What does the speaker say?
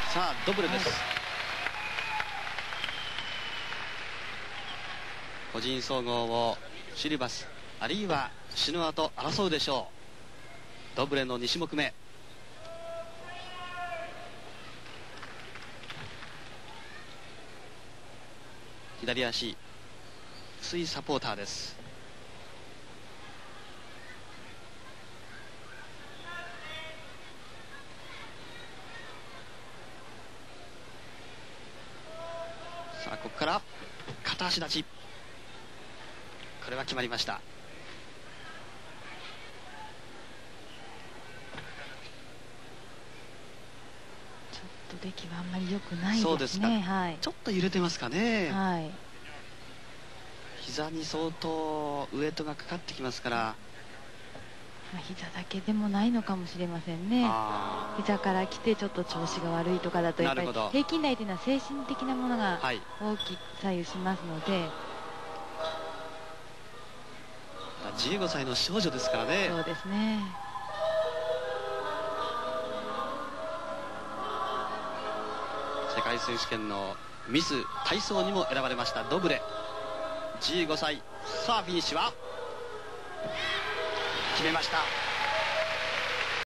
さあドブレです、はい、個人総合をシリバスあるいはシノアと争うでしょう。ドブレの2種目目。左足薄いサポーターです。さあここから片足立ち、これは決まりました。 ちょっと出来はあんまり良くないですね。 そうですか、 はい、 ちょっと揺れてますかね。 はい、 膝に相当ウエイトがかかってきますから、 膝だけでもないのかもしれませんね。膝から来てちょっと調子が悪いとかだとやっぱり平均台というのは精神的なものが大きく左右しますので、 15歳の少女ですからね。 そうですね。 世界選手権のミス体操にも選ばれましたドブレ、15歳。さあフィニッシュは決めました。